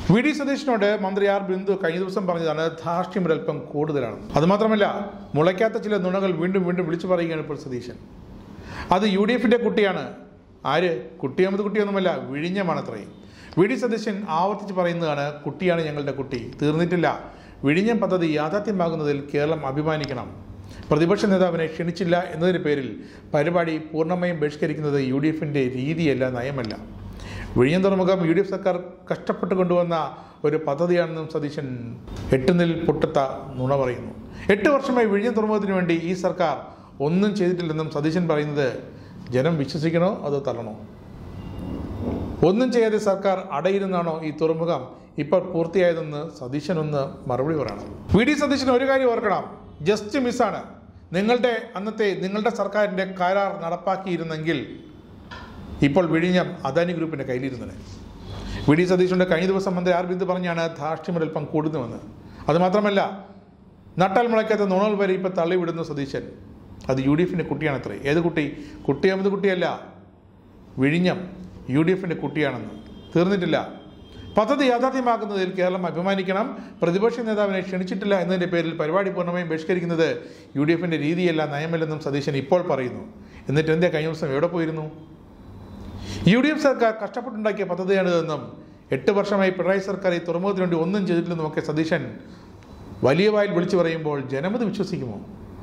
VD. സതീശനോട് മന്ത്രി R Bindu കഴിഞ്ഞ ദിവസം പറഞ്ഞതാണ് ധാർഷ്ട്യം ഒരൽപ്പം കൂടുതലാണ്. അതുമാത്രമല്ല, മുളയ്ക്കാത്ത ചില നുണകൾ വീണ്ടും വീണ്ടും വിളിച്ചു പറയുകയാണ് ഇപ്പോൾ സതീശൻ. അത് UDF-ന്റെ കുട്ടിയാണ്. ആര്? കുട്ടി അഹമ്മദ് കുട്ടിയൊന്നുമല്ല, വിഴിഞ്ഞമാണത്രേ. വി.ഡി. സതീശൻ ആവർത്തിച്ച് പറയുന്നതാണ്, കുട്ടിയാണ് ഞങ്ങളുടെ കുട്ടി. തീർന്നിട്ടില്ല. വിഴിഞ്ഞം പദ്ധതി യാഥാർത്ഥ്യമാകുന്നതിൽ കേരളം അഭിമാനിക്കണം. പ്രതിപക്ഷ നേതാവിനെ ക്ഷണിച്ചില്ല എന്നതിന് പേരിൽ പരിപാടി പൂർണ്ണമായും ബഹിഷ്കരിക്കുന്നത് UDF-ന്റെ രീതിയല്ല, നയമല്ല. വിഴിഞ്ഞം തുറമുഖം UDF സർക്കാർ കഷ്ടപ്പെട്ട് കൊണ്ടുവന്ന ഒരു പദ്ധതിയാണെന്നും സതീശൻ എട്ടുനിൽ പൊട്ടത്ത നുണ പറയുന്നു. 8 വർഷമായി വിഴിഞ്ഞം തുറമുഖത്തിന് വേണ്ടി ഈ സർക്കാർ ഒന്നും ചെയ്തിട്ടില്ലെന്നും സതീശൻ പറയുന്നത് ജനം വിശ്വസിക്കണോ അതോ തള്ളണോ? ഒന്നും ചെയ്യാതെ സർക്കാർ അടയിരുന്നാണോ ഈ തുറമുഖം ഇപ്പോൾ പൂർത്തിയായതെന്ന് സതീശൻ ഒന്ന് മറുപടി പറയണം. വി.ഡി. സതീശൻ ഒരു കാര്യം ഓർക്കണം, ജസ്റ്റ് മിസ്സാണ്. നിങ്ങളുടെ സർക്കാരിൻ്റെ കരാർ നടപ്പാക്കിയിരുന്നെങ്കിൽ ഇപ്പോൾ വിഴിഞ്ഞം അദാനി ഗ്രൂപ്പിൻ്റെ കയ്യിലിരുന്നത്. വി.ഡി. സതീശൻ്റെ കഴിഞ്ഞ ദിവസം മന്ത്രി ആർ ബിന്ദു പറഞ്ഞാണ് ധാർഷ്ട്യമൊരൽപ്പം കൂടുന്നുവെന്ന്. അതുമാത്രമല്ല, നട്ടാൽ മുളയ്ക്കാത്ത നുണകൾ വരെ ഇപ്പോൾ തള്ളിവിടുന്നു സതീശൻ. അത് UDF-ന്റെ കുട്ടിയാണത്രേ. ഏത് കുട്ടി? കുട്ടി അഹമ്മദ് കുട്ടിയല്ല, വിഴിഞ്ഞം UDF-ന്റെ കുട്ടിയാണെന്ന്. തീർന്നിട്ടില്ല. പദ്ധതി യാഥാർത്ഥ്യമാക്കുന്നതിൽ കേരളം അഭിമാനിക്കണം. പ്രതിപക്ഷ നേതാവിനെ ക്ഷണിച്ചിട്ടില്ല എന്നതിൻ്റെ പേരിൽ പരിപാടി പൂർണ്ണമായും ബഹിഷ്കരിക്കുന്നത് UDF-ന്റെ രീതിയല്ല, നയമല്ലെന്നും സതീശൻ ഇപ്പോൾ പറയുന്നു. എന്നിട്ട് എന്തേ കഴിഞ്ഞ ദിവസം എവിടെ പോയിരുന്നു? UDF സർക്കാർ കഷ്ടപ്പെട്ടുണ്ടാക്കിയ പദ്ധതിയാണിതെന്നും 8 വർഷമായി പിണറായി സർക്കാർ ഈ തുറമുഖത്തിന് വേണ്ടി ഒന്നും ചെയ്തിട്ടില്ലെന്നും ഒക്കെ സതീശൻ വലിയ വായിൽ വിളിച്ചു പറയുമ്പോൾ ജനമത് വിശ്വസിക്കുമോ?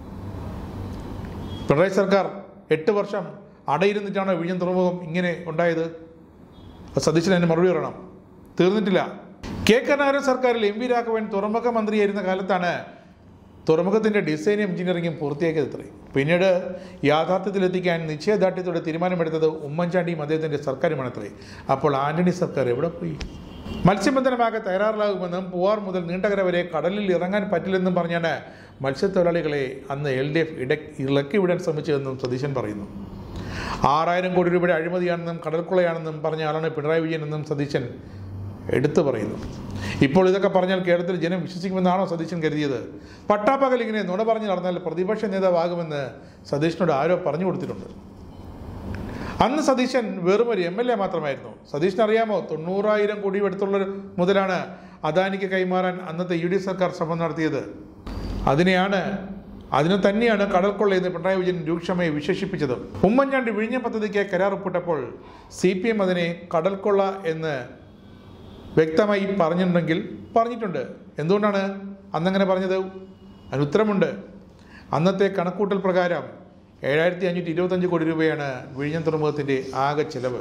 പിണറായി സർക്കാർ 8 വർഷം അടയിരുന്നിട്ടാണോ വിഴിഞ്ഞം തുറമുഖം ഇങ്ങനെ ഉണ്ടായത്? സതീശൻ അതിന് മറുപടി പറയണം. തീർന്നിട്ടില്ല. കെ കരുണാകരൻ സർക്കാരിൽ MV രാഘവൻ തുറമുഖ മന്ത്രിയായിരുന്ന കാലത്താണ് തുറമുഖത്തിൻ്റെ ഡിസൈനും എഞ്ചിനീയറിംഗും പൂർത്തിയാക്കിയതത്രേ. പിന്നീട് യാഥാർത്ഥ്യത്തിലെത്തിക്കാൻ നിശ്ചയദാർഢ്യത്തോടെ തീരുമാനമെടുത്തത് ഉമ്മൻചാണ്ടിയും അദ്ദേഹത്തിൻ്റെ സർക്കാരുമാണത്രേ. അപ്പോൾ ആന്റണി സർക്കാർ എവിടെ പോയി? മത്സ്യബന്ധനമാകെ തയ്യാറാകുമെന്നും പൂവാർ മുതൽ നീണ്ടകര വരെ കടലിൽ ഇറങ്ങാൻ പറ്റില്ലെന്നും പറഞ്ഞാണ് മത്സ്യത്തൊഴിലാളികളെ അന്ന് LDF ഇളക്കി വിടാൻ ശ്രമിച്ചതെന്നും സതീശൻ പറയുന്നു. 6000 കോടി രൂപയുടെ അഴിമതിയാണെന്നും കടൽക്കൊള്ളയാണെന്നും പറഞ്ഞ ആളാണ് പിണറായി വിജയൻ എന്നും സതീശൻ എടുത്തു പറയുന്നു. ഇപ്പോൾ ഇതൊക്കെ പറഞ്ഞാൽ കേരളത്തിൽ ജനം വിശ്വസിക്കുമെന്നാണോ സതീശൻ കരുതിയത്? പട്ടാപ്പകൽ ഇങ്ങനെ നുണ പറഞ്ഞു നടന്നാൽ പ്രതിപക്ഷ നേതാവാകുമെന്ന് സതീശനോട് ആരോ പറഞ്ഞു കൊടുത്തിട്ടുണ്ട്. അന്ന് സതീശൻ വെറുമൊരു MLA മാത്രമായിരുന്നു. സതീശൻ അറിയാമോ, 90,000 കോടി എടുത്തുള്ള മുതലാണ് അദാനിക്ക് കൈമാറാൻ അന്നത്തെ UDF സർക്കാർ ശ്രമം നടത്തിയത്. അതിനെ തന്നെയാണ് കടൽക്കൊള്ളയെന്ന് പിണറായി വിജയൻ രൂക്ഷമായി വിശേഷിപ്പിച്ചത്. ഉമ്മൻചാണ്ടി വിഴിഞ്ഞം പദ്ധതിക്ക് കരാർ ഒപ്പിട്ടപ്പോൾ CPM അതിനെ കടൽക്കൊള്ള എന്ന് വ്യക്തമായി പറഞ്ഞിട്ടുണ്ട്. എന്തുകൊണ്ടാണ് അന്നങ്ങനെ പറഞ്ഞത്? അതിന് ഉത്തരമുണ്ട്. അന്നത്തെ കണക്കൂട്ടൽ പ്രകാരം 7,525 കോടി രൂപയാണ് വിഴിഞ്ഞം തുറമുഖത്തിൻ്റെ ആകെ ചെലവ്.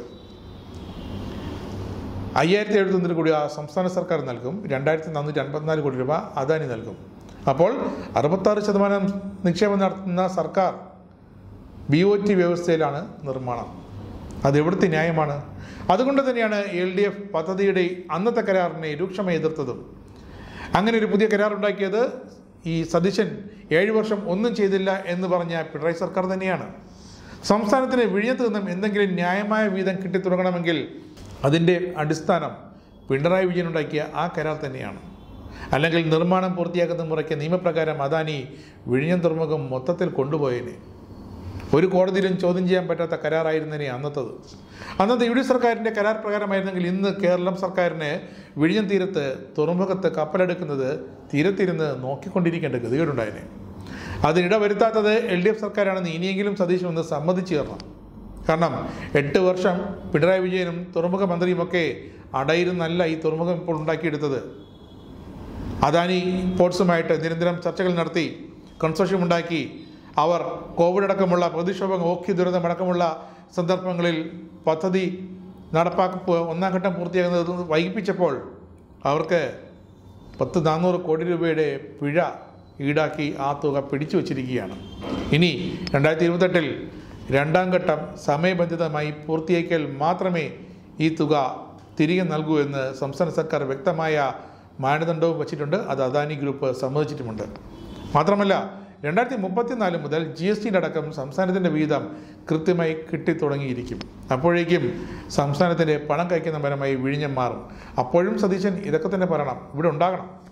5,071 കോടി സംസ്ഥാന സർക്കാർ നൽകും, 2,454 കോടി രൂപ അദാനി നൽകും. അപ്പോൾ 66% നിക്ഷേപം നടത്തുന്ന സർക്കാർ BOT വ്യവസ്ഥയിലാണ് നിർമ്മാണം. അതെവിടുത്തെ ന്യായമാണ്? അതുകൊണ്ട് തന്നെയാണ് LDF പദ്ധതിയുടെ അന്നത്തെ കരാറിനെ രൂക്ഷമായി എതിർത്തതും. അങ്ങനെ ഒരു പുതിയ കരാർ ഉണ്ടാക്കിയത് ഈ സതീശൻ 7 വർഷം ഒന്നും ചെയ്തില്ല എന്ന് പറഞ്ഞ പിണറായി സർക്കാർ തന്നെയാണ്. സംസ്ഥാനത്തിന് വിഴിഞ്ഞത്ത് നിന്നും എന്തെങ്കിലും ന്യായമായ വീതം കിട്ടിത്തുടങ്ങണമെങ്കിൽ അതിൻ്റെ അടിസ്ഥാനം പിണറായി വിജയൻ ഉണ്ടാക്കിയ ആ കരാർ തന്നെയാണ്. അല്ലെങ്കിൽ നിർമ്മാണം പൂർത്തിയാക്കുന്ന മുറയ്ക്ക് നിയമപ്രകാരം അദാനി വിഴിഞ്ഞം തുറമുഖം മൊത്തത്തിൽ കൊണ്ടുപോയേനെ. ഒരു കോടതിയിലും ചോദ്യം ചെയ്യാൻ പറ്റാത്ത കരാറായിരുന്നേനെ അന്നത്തെ UDF സർക്കാരിൻ്റെ കരാർ പ്രകാരമായിരുന്നെങ്കിൽ ഇന്ന് കേരളം സർക്കാരിന് വിഴിഞ്ഞം തീരത്ത് തുറമുഖത്ത് കപ്പലെടുക്കുന്നത് തീരത്തിരുന്ന് നോക്കിക്കൊണ്ടിരിക്കേണ്ട ഗതികേടുണ്ടായേനെ. അതിനിട വരുത്താത്തത് LDF സർക്കാരാണെന്ന് ഇനിയെങ്കിലും സതീശൻ ഒന്ന് സമ്മതിച്ചു തരണം. കാരണം 8 വർഷം പിണറായി വിജയനും തുറമുഖ മന്ത്രിയുമൊക്കെ അടയിരുന്നല്ല ഈ തുറമുഖം ഇപ്പോൾ ഉണ്ടാക്കിയെടുത്തത്. അദാനി പോർട്സുമായിട്ട് നിരന്തരം ചർച്ചകൾ നടത്തി കൺസോർഷ്യം ഉണ്ടാക്കി. അവർ കോവിഡ് അടക്കമുള്ള പ്രതിക്ഷോഭം, ഓഖി ദുരന്തമടക്കമുള്ള സന്ദർഭങ്ങളിൽ പദ്ധതി ഒന്നാം ഘട്ടം പൂർത്തിയാകുന്നത് വൈകിപ്പിച്ചപ്പോൾ അവർക്ക് 400 കോടി രൂപയുടെ പിഴ ഈടാക്കി ആ തുക പിടിച്ചു വച്ചിരിക്കുകയാണ്. ഇനി 2028-ൽ 2ാം ഘട്ടം സമയബന്ധിതമായി പൂർത്തിയാക്കിയാൽ മാത്രമേ ഈ തുക തിരികെ നൽകൂ എന്ന് സംസ്ഥാന സർക്കാർ വ്യക്തമായ മാനദണ്ഡവും വച്ചിട്ടുണ്ട്. അത് അദാനി ഗ്രൂപ്പ് സമ്മതിച്ചിട്ടുമുണ്ട്. മാത്രമല്ല, 2034 മുതൽ GST അടക്കം സംസ്ഥാനത്തിൻ്റെ വിഹിതം കൃത്യമായി കിട്ടിത്തുടങ്ങിയിരിക്കും. അപ്പോഴേക്കും സംസ്ഥാനത്തിൻ്റെ പണം കഴിക്കുന്ന മരമായി വിഴിഞ്ഞം മാറും. അപ്പോഴും സതീശൻ ഇതൊക്കെ തന്നെ പറയണം, ഇവിടെ ഉണ്ടാകണം.